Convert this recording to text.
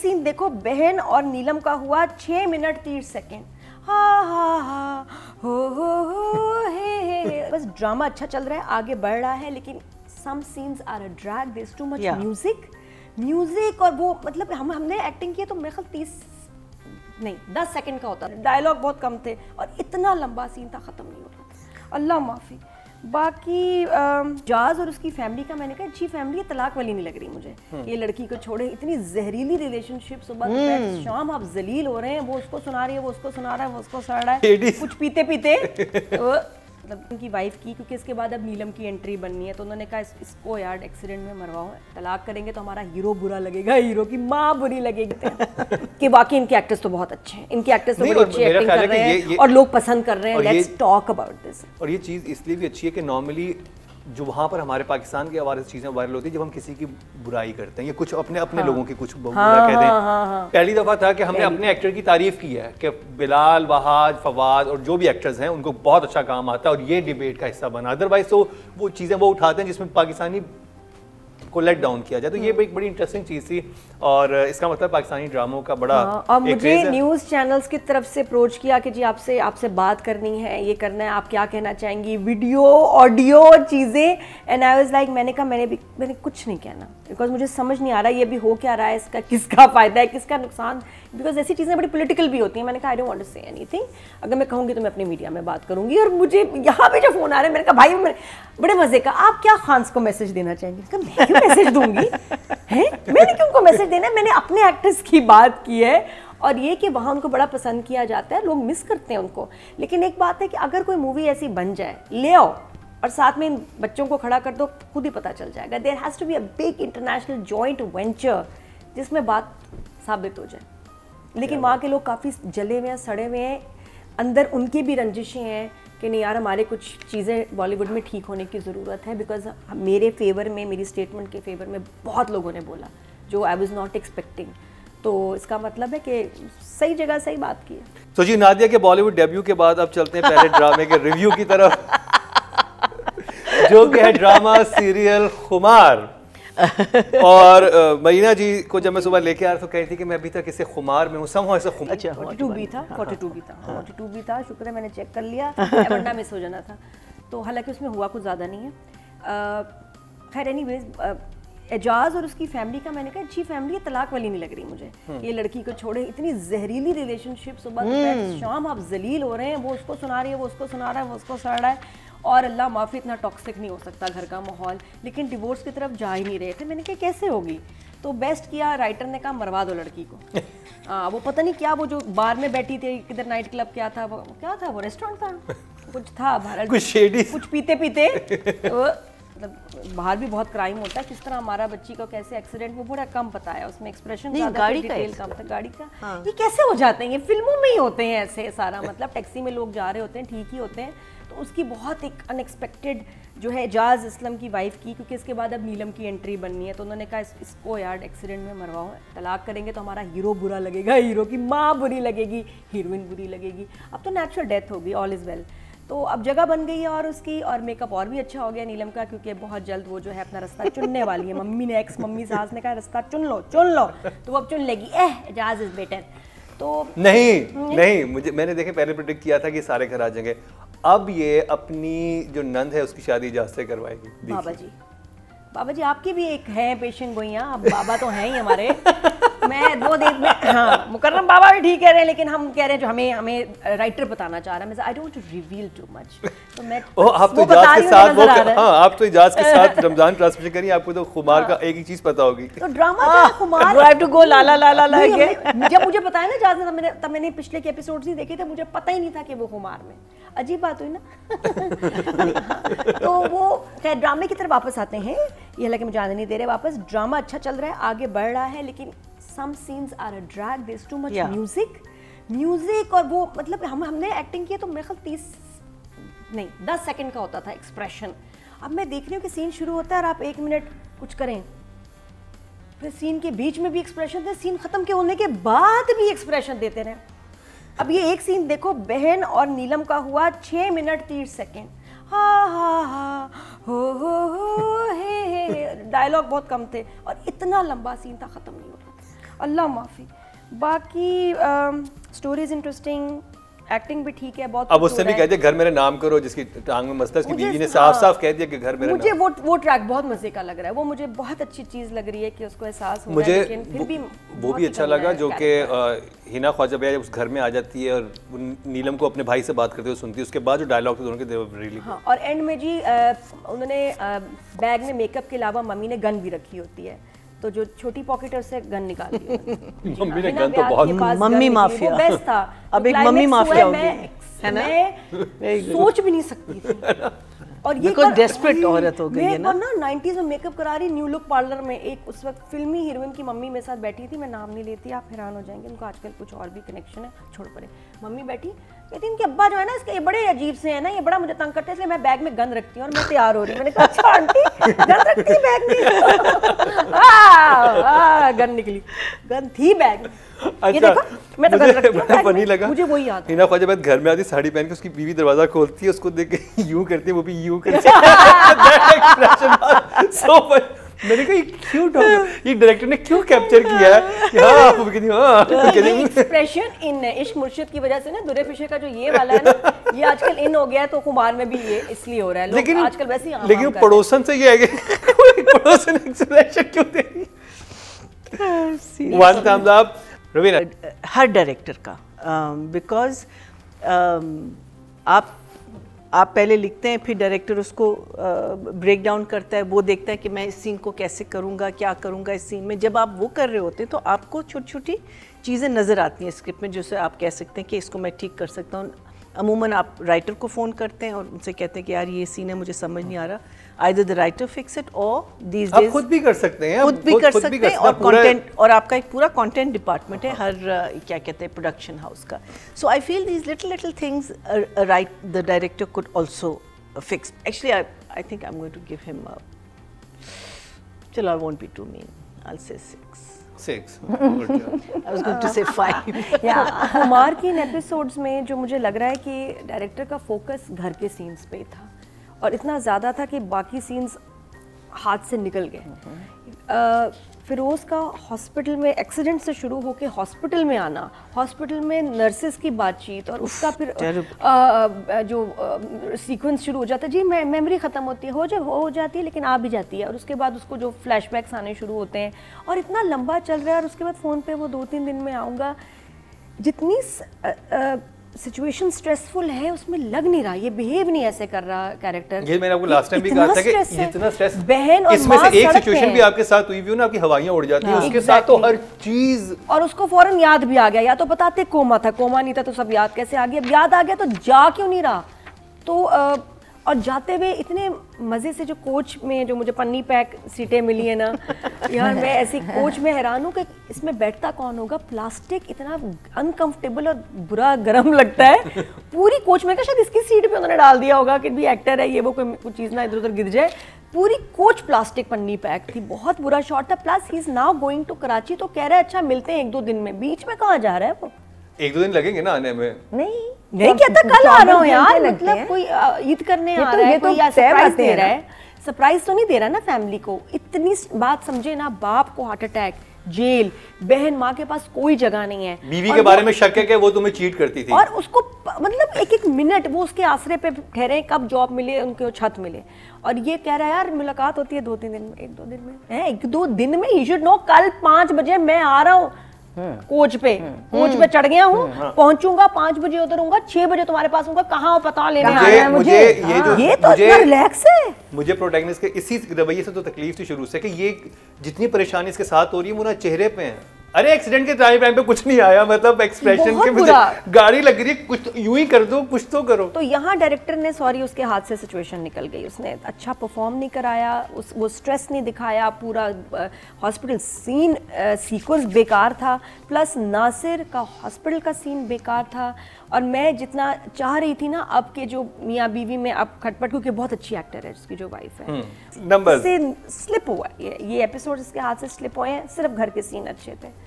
Scene देखो, बहन और नीलम का हुआ 6 मिनट 30 सेकेंड। हा हा हा हो हे। बस ड्रामा अच्छा चल रहा है, आगे बढ़ रहा है, लेकिन some scenes are a drag, there is too much music और वो मतलब हमने एक्टिंग की तो मेरे ख्याल 10 सेकंड का होता था, डायलॉग बहुत कम थे और इतना लंबा सीन था, खत्म नहीं हो रहा था। अल्लाह माफी। बाकी जाज और उसकी फैमिली का मैंने कहा अच्छी फैमिली है, तलाक वाली नहीं लग रही मुझे। ये लड़की को छोड़े, इतनी जहरीली रिलेशनशिप, सुबह दोपहर शाम आप जलील हो रहे हैं, वो उसको सुना रही है, वो उसको सुना रहा है, वो उसको सुना रहा है, कुछ पीते पीते मतलब उनकी वाइफ की, क्योंकि इसके बाद अब नीलम की एंट्री बननी है तो उन्होंने कहा इसको यार एक्सीडेंट में मरवाओ, तलाक करेंगे तो हमारा हीरो बुरा लगेगा, हीरो की माँ बुरी लगेगी। कि बाकी इनके एक्टर्स तो बहुत अच्छे हैं, इनके एक्टर्स तो बड़ी अच्छी एक्टिंग कर रहे हैं और लोग पसंद कर रहे हैं। Let's talk about this. और ये चीज़ इसलिए भी अच्छी है कि नॉर्मली जो वहाँ पर हमारे पाकिस्तान के हवाले से चीज़ें वायरल होती है, जब हम किसी की बुराई करते हैं या कुछ अपने लोगों की कुछ बुरा कहते हैं। पहली दफ़ा था कि हमने अपने एक्टर की तारीफ की है कि बिलाल, वहाज, फवाद और जो भी एक्टर्स हैं उनको बहुत अच्छा काम आता है और ये डिबेट का हिस्सा बना। अदरवाइज तो वो चीज़ें वो उठाते हैं जिसमें पाकिस्तानी को लेट डाउन किया जाए, तो ये एक बड़ी इंटरेस्टिंग चीज़ थी और इसका मतलब पाकिस्तानी ड्रामों का बड़ा और मुझे न्यूज़ चैनल्स की तरफ से अप्रोच किया कि जी आपसे बात करनी है, ये करना है, आप क्या कहना चाहेंगी, वीडियो ऑडियो चीज़ें। एंड आई वाज लाइक, मैंने कुछ नहीं कहना, बिकॉज मुझे समझ नहीं आ रहा ये भी हो क्या रहा है, इसका किसका फ़ायदा है, किसका नुकसान, बिकॉज ऐसी चीज़ें बड़ी पॉलिटिकल भी होती हैं। मैंने कहा I don't want to say anything, अगर मैं कहूँगी तो मैं अपनी मीडिया में बात करूँगी। और मुझे यहाँ पे जो फ़ोन आ रहा है, मैंने कहा भाई बड़े मज़े का, आप क्या खान्स को मैसेज देना चाहेंगे? मैं क्यों मैसेज दूंगी, हैं? मैंने क्यों उनको मैसेज देना है? मैंने अपने एक्टर्स की बात की है और ये कि वहाँ उनको बड़ा पसंद किया जाता है, लोग मिस करते हैं उनको। लेकिन एक बात है कि अगर कोई मूवी ऐसी बन जाए, ले आओ और साथ में इन बच्चों को खड़ा कर दो, खुद ही पता चल जाएगा। There has to be a big international joint venture जिसमें बात साबित हो जाए। लेकिन वहाँ के लोग काफ़ी जले हुए हैं, सड़े हुए हैं, अंदर उनकी भी रंजिशें हैं कि नहीं यार, हमारे कुछ चीज़ें बॉलीवुड में ठीक होने की ज़रूरत है। बिकॉज मेरे फेवर में, मेरी स्टेटमेंट के फेवर में बहुत लोगों ने बोला जो आई वाज नॉट एक्सपेक्टिंग। तो इसका मतलब है कि सही जगह सही बात की है। तो जी नादिया के बॉलीवुड डेब्यू के बाद अब चलते हैं पहले ड्रामे के रिव्यू की तरफ, जो कि है ड्रामा सीरियल खुमार। और मरीना जी को जब मैं सुबह लेके आ रहा तो कह रही थी कि मैं अभी तक इसे खुमार में हूँ, ऐसा 42 भी था, शुक्र है मैंने चेक कर लिया, वरना मिस हो जाना था। तो हालांकि उसमें हुआ कुछ ज़्यादा नहीं है। खैर एनीवेज, एजाज और उसकी फैमिली का मैंने कहा अच्छी फैमिली है, तलाक वाली नहीं लग रही मुझे। ये लड़की को छोड़े, इतनी जहरीली रिलेशनशिप, सुबह दोपहर शाम आप जलील हो रहे हैं, वो उसको सुना रही है, वो उसको सुना रहा है, वो उसको सुना रहा है, और अल्लाह माफ़ी इतना टॉक्सिक नहीं हो सकता घर का माहौल। लेकिन डिवोर्स की तरफ जा ही नहीं रहे थे। मैंने कहा कैसे होगी, तो बेस्ट किया राइटर ने कहा मरवा दो लड़की को। वो पता नहीं क्या, वो जो बार में बैठी थी, किधर नाइट क्लब क्या था वो रेस्टोरेंट था, कुछ था भारत, कुछ पीते पीते मतलब बाहर भी बहुत क्राइम होता है, किस तरह हमारा बच्ची को कैसे एक्सीडेंट, वो बड़ा कम पता है उसमें, एक्सप्रेशन गाड़ी का डिटेल कम था, गाड़ी का। ये कैसे हो जाते हैं, ये फिल्मों में ही होते हैं ऐसे सारा, मतलब टैक्सी में लोग जा रहे होते हैं, ठीक ही होते हैं। तो उसकी बहुत एक अनएक्सपेक्टेड जो है जाज असलम की वाइफ की, क्योंकि इसके बाद अब नीलम की एंट्री बननी है तो उन्होंने कहा इसको यार एक्सीडेंट में मरवाओ, तलाक करेंगे तो हमारा हीरो बुरा लगेगा, हीरो की माँ बुरी लगेगी, हीरोइन बुरी लगेगी। अब तो नेचुरल डेथ होगी, ऑल इज़ वेल। तो अब जगह बन गई है और उसकी, और मेकअप और भी अच्छा हो गया नीलम का, क्योंकि बहुत जल्द वो जो है अपना रास्ता चुनने वाली है। मम्मी ने, एक्स मम्मी सास ने कहा रास्ता चुन लो तो वो अब चुन लेगी, एजाज इज बेटर। तो नहीं मैंने देखे पहले प्रेडिक्ट किया था कि सारे घर आ जाएंगे, अब ये अपनी जो नंद है उसकी शादी इजाज़ से करवाएगी। बाबा जी आपकी भी एक है पेशेंट गोइयाँ, अब बाबा तो हैं ही हमारे। मैं वो देख में, हाँ मुकर्रम बाबा भी ठीक कह रहे हैं, लेकिन हम कह रहे हैं जो हमें राइटर बताना चाह रहा है, मैं I don't want to reveal too much. तो मैं आप तो इजाज़ के साथ वो, हाँ आप तो इजाज़ के साथ रमजान ट्रांसमिशन करिए, आपको तो खुमार का एक ही चीज़ पता होगी। तो ड्रामा का खुमार, I have to go ला के। जब मुझे पता है ना इजाज़, तब मैंने पिछले के एपिसोड्स नहीं देखे थे, मुझे पता ही नहीं था कि वो खुमार में, अजीब बात हुई ना। तो वो खैर ड्रामे की तरफ वापस आते हैं, ये हालांकि मुझे आने नहीं दे रहे वापस। ड्रामा अच्छा चल रहा है, आगे बढ़ रहा है, लेकिन some scenes are a drag, there is too much music और वो मतलब हमने एक्टिंग की तो मेरे ख्याल 10 सेकंड का होता था एक्सप्रेशन। अब मैं देख रही हूँ कि सीन शुरू होता है और आप 1 मिनट कुछ करें, फिर सीन के बीच में भी एक्सप्रेशन दे, सीन खत्म के होने के बाद भी एक्सप्रेशन देते रहे। अब ये एक सीन देखो, बहन और नीलम का हुआ 6 मिनट 30 सेकेंड। हा हा हा हो हे, डायलॉग बहुत कम थे और इतना लंबा सीन था, खत्म नहीं हो रहा था। अल्लाह माफ़ी। बाकी स्टोरीज इंटरेस्टिंग, एक्टिंग भी ठीक है बहुत। अब उससे भी कह दिया घर मेरा नाम करो, जिसकी टांग में मसला, उसकी बीवी ने साफ साफ कह दिया कि घर मेरा मुझे वो ट्रैक बहुत मजे का लग रहा है, वो मुझे बहुत अच्छी चीज लग रही है कि उसको एहसास हो रहा है, लेकिन फिर भी वो भी अच्छा लगा जो कि हिना ख्वाजा भैया जब उस घर में आ जाती है और नीलम को अपने भाई से बात करते हुए सुनती है, उसके बाद जो डायलॉग थे दोनों के, दे वर रियली। हाँ, और एंड में जी उन्होंने बैग में मेकअप के अलावा मम्मी ने गन भी रखी होती है, तो जो छोटी पॉकेट है उससे गन निकाल दी। मम्मी ने गन तो बहुत, मम्मी माफिया, वो बेस्ट था। अब एक मम्मी माफिया होगी, है ना? मैं सोच भी नहीं सकती थी। और ये डेस्परेट औरत हो गई है ना। मैं 90s में मेकअप करा रही न्यू लुक पार्लर में, एक उस वक्त फिल्मी हीरोइन की मम्मी मेरे साथ बैठी थी, मैं नाम नहीं लेती, आप हैरान हो जाएंगे, उनको आजकल कुछ और भी कनेक्शन है, छोड़ पड़े। मम्मी बैठी कहती इनके अब्बा जो है ना, इसके ये बड़े अजीब से है ना, ये बड़ा मुझे तंग करते हैं, इसलिए मैं बैग में गन रखती हूँ और मैं तैयार हो रही हूँ। मैंने कहा अच्छा आंटी गन रखती है बैग में? गन निकली, गन थी बैग में। ये देखो, मैं तो गन रखती हूँ बैग में। फनी लगा मुझे वही याद है। हिना ख्वाजा भैया घर में आती, साड़ी पहन के, उसकी बीवी दरवाजा खोलती है, उसको देख के यूं करती है, वो भी यूं करती है। So funny. मैंने कहा ये क्यूट हो गया, ये डायरेक्टर ने क्यों कैप्चर किया है? ये एक्सप्रेशन इन इश्क मुर्शिद की वजह से ना, दुरे फिशे का जो ये वाला है ना, ये आजकल इन हो गया है, तो कुमार में भी ये इसलिए हो रहा है। लेकिन आजकल वैसे ही लेकिन पड़ोसन से ये है कि पड़ोसन एक्सप्रेशन क्यों दे रही है? One thumbs up Raveena. हर डायरेक्टर का, बिकॉज आप पहले लिखते हैं, फिर डायरेक्टर उसको ब्रेक डाउन करता है, वो देखता है कि मैं इस सीन को कैसे करूँगा, क्या करूँगा इस सीन में। जब आप वो कर रहे होते हैं तो आपको छोटी छोटी चीज़ें नज़र आती हैं स्क्रिप्ट में, जिससे आप कह सकते हैं कि इसको मैं ठीक कर सकता हूँ। अमूमन आप राइटर को फ़ोन करते हैं और उनसे कहते हैं कि यार ये सीन है, मुझे समझ नहीं आ रहा। Either the writer fix it or these days आप खुद भी कर सकते हैं, खुद भी कर सकते हैं। और कंटेंट, और आपका एक पूरा कंटेंट डिपार्टमेंट है हर क्या कहते हैं प्रोडक्शन हाउस का। So I feel these little things right the director could also fix. Actually I think I am going to give him, चलो I won't be too mean, I will say 6. I was going to say 5. Kumar की इन episodes में जो मुझे लग रहा है कि director का फोकस घर के सीन्स पे था, और इतना ज़्यादा था कि बाकी सीन्स हाथ से निकल गए। फिरोज़ का हॉस्पिटल में एक्सीडेंट से शुरू होकर हॉस्पिटल में आना, हॉस्पिटल में नर्सेस की बातचीत, और उसका फिर जो सीक्वेंस शुरू हो जाता है, जी मेमोरी ख़त्म होती है, हो जाती है लेकिन आ भी जाती है, और उसके बाद उसको जो फ्लैशबैक्स आने शुरू होते हैं, और इतना लंबा चल रहा है, और उसके बाद फ़ोन पे वो 2-3 दिन में आऊँगा। जितनी सिचुएशन स्ट्रेसफुल है उसमें लग नहीं रहा, ये बिहेव नहीं ऐसे कर रहा कैरेक्टर। ये मैंने आपको लास्ट टाइम भी कहा था कि जितना स्ट्रेस, बहन और इसमें से एक सिचुएशन भी आपके साथ हुई भी ना, आपकी हवाइयां उड़ जाती हैं, उसके साथ तो हर चीज, और उसको फौरन याद भी आ गया। या तो बताते कोमा था, कोमा नहीं था तो सब याद कैसे आ गया? अब याद आ गया तो जा क्यों नहीं रहा? तो और जाते हुए इतने मज़े से जो कोच में जो मुझे पन्नी पैक सीटें मिली है ना यार, मैं ऐसी कोच में हैरान हूँ कि इसमें बैठता कौन होगा। प्लास्टिक इतना अनकंफर्टेबल और बुरा गर्म लगता है पूरी कोच में, क्या शायद इसकी सीट पे उन्होंने डाल दिया होगा कि भी एक्टर है ये, वो कोई कुछ चीज़ ना इधर उधर गिर जाए। पूरी कोच प्लास्टिक पन्नी पैक थी, बहुत बुरा शॉट था। Plus he is now going to Karachi, तो कह रहा है अच्छा मिलते हैं 1-2 दिन में, बीच में कहाँ जा रहा है वो? 1-2 दिन लगेंगे ना आने में। नहीं कहता कल आ रहा हूँ यार, मतलब कोई ईद करने आ रहा है, कोई सरप्राइज दे रहा है। सरप्राइज तो नहीं दे रहा ना फैमिली को। इतनी बात समझे ना, बाप को हार्ट अटैक, जेल, बहन माँ के पास कोई जगह नहीं है, बीवी के बारे में शक है कि वो तुम्हें चीट करती थी, और उसको मतलब एक मिनट वो उसके आसरे पे ठहरे, कब जॉब मिले उनको, छत मिले, और ये कह रहा है यार मुलाकात होती है 2-3 दिन में, 1-2 दिन में है, 1-2 दिन में। ही शुड नो कल 5 बजे मैं आ रहा हूँ कोच पे चढ़ गया हूँ, पहुंचूंगा 5 बजे उधर हूँगा, 6 बजे तुम्हारे पास हूँगा, कहाँ पता लेने आ रहा है मुझे। ये तो इतना रिलैक्स है। मुझे प्रोटैगनिस्ट के इसी रवैये से तो तकलीफ थी शुरू से कि ये जितनी परेशानी इसके साथ हो रही है वो ना चेहरे पे है। अरे एक्सीडेंट के टाइम पे कुछ नहीं आया, मतलब एक्सप्रेशन के मुझे गाड़ी लग रही है, कुछ यूं ही कर दो, कुछ तो करो। तो यहाँ डायरेक्टर ने सॉरी उसके हाथ से सिचुएशन निकल गई, उसने अच्छा परफॉर्म नहीं कराया, वो स्ट्रेस नहीं दिखाया, पूरा हॉस्पिटल सीन सीक्वेंस बेकार था, प्लस नासिर का हॉस्पिटल का सीन बेकार था। और मैं जितना चाह रही थी ना, अब के जो मियाँ बीवी में अब खटपट, क्योंकि बहुत अच्छी एक्टर है उसकी जो वाइफ है, नंबर से स्लिप हुआ ये एपिसोड इसके हाथ से स्लिप हुए हैं, सिर्फ घर के सीन अच्छे थे।